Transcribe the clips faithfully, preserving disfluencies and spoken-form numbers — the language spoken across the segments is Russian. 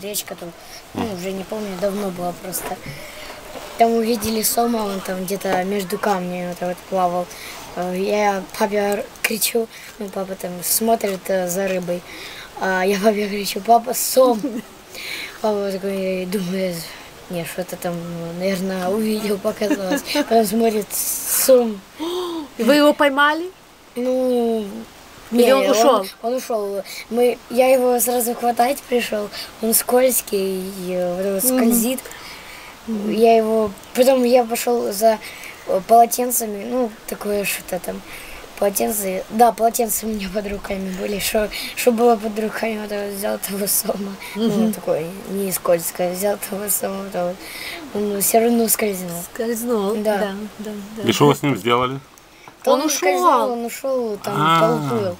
речка там, ну, уже не помню, давно было просто. Там увидели сома, он там где-то между камнями вот, вот плавал. Я папе кричу, ну, папа там смотрит за рыбой, а я папе кричу: папа, сом! Папа такой думает, не, что-то там, наверное, увидел, показалось. Потом смотрит, сом. И вы его поймали? Ну, или не, он ушел? Он, он ушел. Мы, я его сразу хватать пришел, он скользкий, вот, вот, скользит. Mm-hmm. Я его, потом я пошел за полотенцами, ну, такое что-то там, полотенце, да, полотенца у меня под руками были, что было под руками, вот, вот, взял того сома, mm-hmm. ну, такой, не скользкое, взял того сома, вот, вот, он все равно скользнул. Скользнул, да. да, да, да. И что вы с ним сделали? То он, он ушел, скользнул, он ушел, там, толкнул.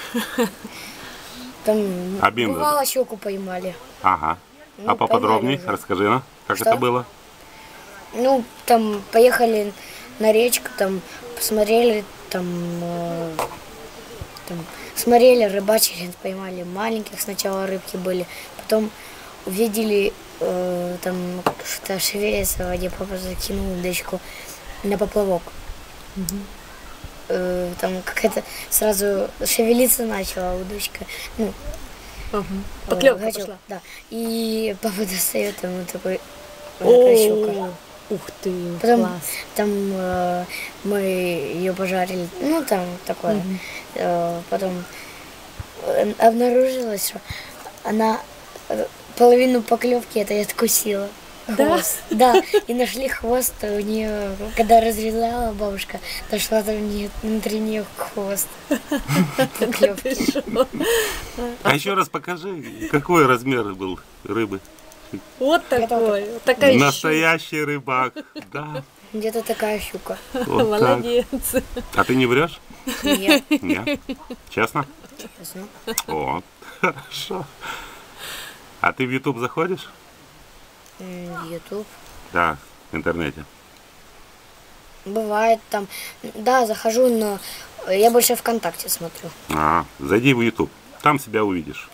Там, Обидно. Бывало, щеку поймали. Ага. Ну, а поподробнее расскажи нам, как что? это было? Ну, там поехали на речку, там посмотрели, там, э, там смотрели, рыбачили, поймали маленьких сначала рыбки были, потом увидели, э, там что-то шевелится в воде, папа закинул удочку на поплавок. Угу. Э, там какая-то сразу шевелиться начала удочка. Ну, угу. Поклевка хотел, пошла. Да. И папа достает, там такой щука. Ух ты, потом класс. Там э, мы ее пожарили, ну там такое. Mm-hmm. э, потом обнаружилось, что она половину поклевки это и откусила. Да? Хвост. Да, и нашли хвост у нее, когда разрезала бабушка, нашла там внутри нее хвост поклевки. А еще раз покажи, какой размер был рыбы. Вот такой, вот такая настоящий щука. Рыбак, да. Где-то такая щука. Вот молодец. Так. А ты не врешь? Нет. Нет? Честно? Честно. Вот, хорошо. А ты в YouTube заходишь? В YouTube? Да, в интернете. Бывает там, да, захожу, но я больше ВКонтакте смотрю. А, зайди в YouTube, там себя увидишь.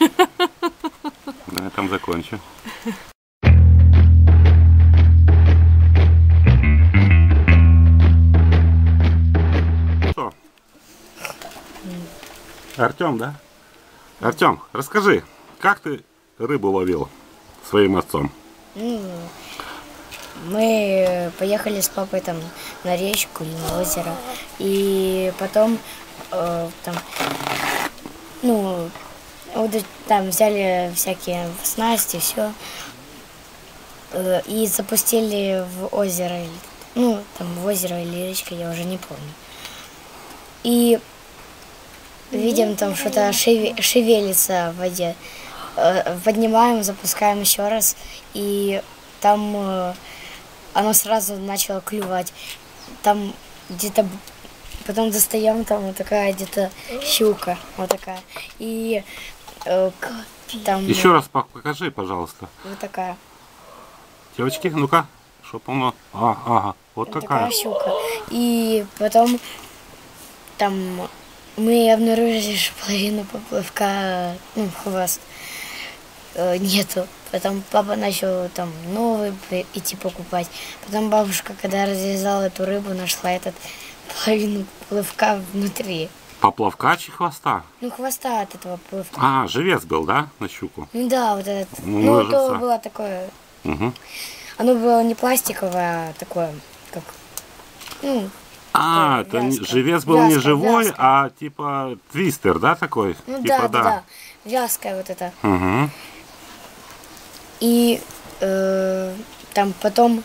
На этом закончу. Что? Артем, да? Артем, расскажи, как ты рыбу ловил своим отцом? Мы поехали с папой там на речку или на озеро, и потом э, там, ну, вот там взяли всякие снасти, все, э, и запустили в озеро, ну, там в озеро или речка, я уже не помню. И видим, там что-то шевелится в воде. Поднимаем, запускаем еще раз, и там э, оно сразу начало клювать. Там где-то, потом достаем, там вот такая где-то щука, вот такая. И э, там... Еще раз покажи, пожалуйста. Вот такая. Девочки, ну-ка, чтоб оно... А, ага, вот, вот такая. такая щука. И потом там мы обнаружили, что половину поплавка, ну, хвост нету. Потом папа начал там новый идти покупать. Потом бабушка, когда развязала эту рыбу, нашла этот половину плавка внутри. Поплавка чи хвоста? Ну, хвоста от этого плавка. А, живец был, да, на щуку? Ну да, вот этот. Ну, ну то было такое. Угу. Оно было не пластиковое, а такое, как. Ну, а, это вязка. Живец был вязка, не живой, вязка. А типа твистер, да, такой? Ну типа, да, да, да, вязкая вот эта. Угу. И э, там потом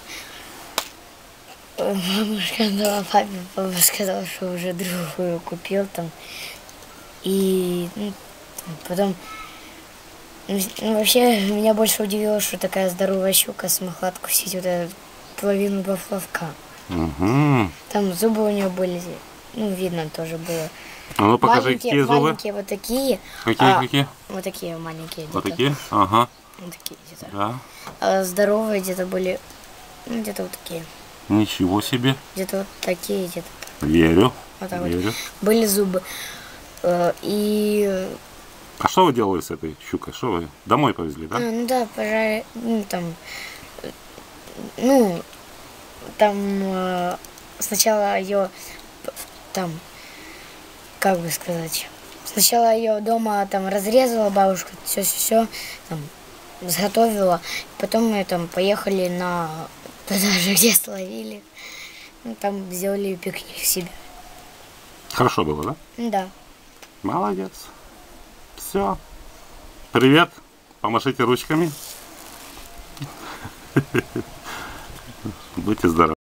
бабушка дала папе, папа сказал, что уже другую купил там. И ну, потом, ну, вообще меня больше удивило, что такая здоровая щука смогла откусить вот эту половину поплавка. Угу. Там зубы у нее были, ну, видно тоже было. А ну покажи, маленькие, какие зубы. Маленькие вот такие. Какие, а, какие? Вот такие маленькие. Вот такие? Ага. Вот такие где-то. Да. А здоровые где-то были, ну, где-то вот такие. Ничего себе. Где-то вот такие, где-то так. Верю. Вот так Верю. вот. Были зубы. И А что вы делали с этой щукой? Что вы домой повезли, да? А, ну да, пожар... ну там, э, ну, там э, сначала ее, там, как бы сказать, сначала ее дома там разрезала бабушка, все-все-все, там, заготовила, потом мы там поехали на туда же, где словили, ну, там сделали пикник себе. Хорошо было, да? Да. Молодец. Все. Привет. Помашите ручками. Будьте здоровы.